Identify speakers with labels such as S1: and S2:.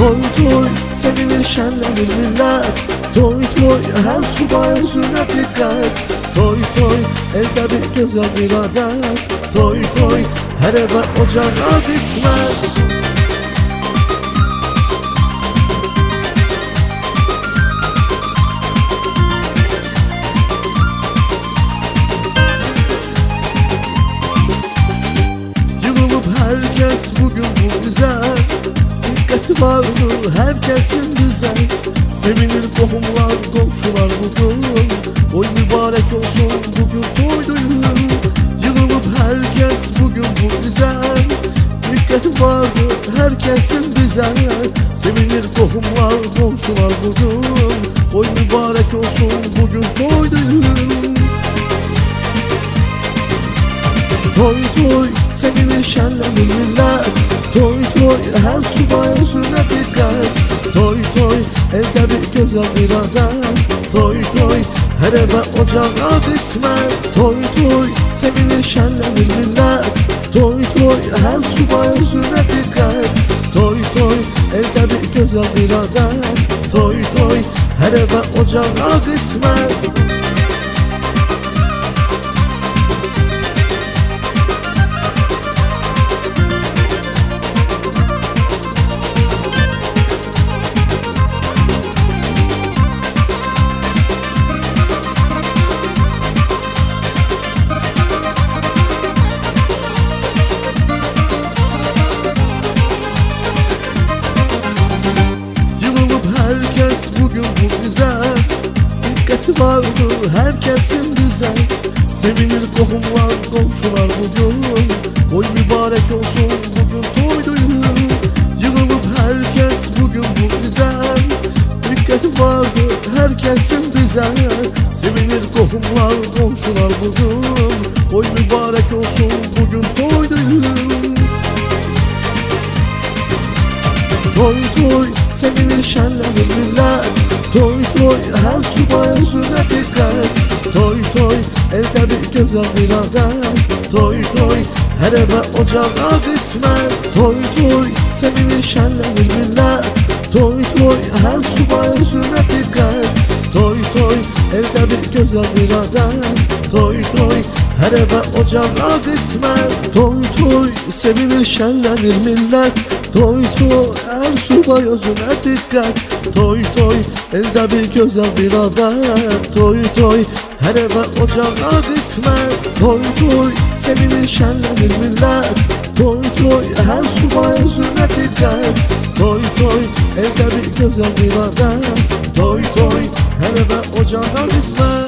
S1: Toy toy sevinir şenlenir millet. Toy toy her subay yüzüne dikkat. Toy toy elde bir güzel bir adet. Toy toy her eve ocağa kısmet. Herkes bugün bu güzel, dikkati vardır herkesin güzel. Sevinir kohumlar, komşular bugün. Oy mübarek olsun bugün toy düğün. Yığılıp herkes bugün bu güzel, dikkati vardır herkesin güzel. Sevinir kohumlar, komşular bugün. Oy mübarek olsun bugün toy düğün. Toy toy sevinir şenlenir millet. Toy toy her subay yüzüne dikkat. Toy toy elde bir güzel bir adet. Toy toy her eve ocağa kısmet. Toy toy sevinir şenlenir millet. Toy toy her subay yüzüne dikkat. Toy toy elde bir güzel bir adet. Toy toy her eve ocağa kısmet. Herkes bugün bu güzel, dikkati vardır herkesin güzel. Sevinir kohumlar, komşular bugün. Oy mübarek olsun bugün toy düğün. Yığılıp herkes bugün bu güzel, dikkati vardır herkesin güzel. Sevinir kohumlar, komşular bugün. Oy mübarek olsun bugün toy düğün. Toy toy sevinir şenlenir millet. Toy toy her subay yüzüne dikkat. Toy toy elde bir güzel bir adet. Toy toy her eve ocağa kısmet. Toy toy sevinir şenlenir millet. Toy toy her subay yüzüne dikkat. Toy toy elde bir güzel bir adet. Toy toy her eve ocağa kısmet. Toy toy sevinir şenlenir millet. Toy toy her subay yüzüne dikkat. Toy toy elde bir güzel bir adet. Toy toy her eve ocağa kısmet. Toy toy sevinir şenlenir millet. Toy toy her subay yüzüne dikkat. Toy toy elde bir güzel bir adet. Toy toy her eve ocağa kısmet.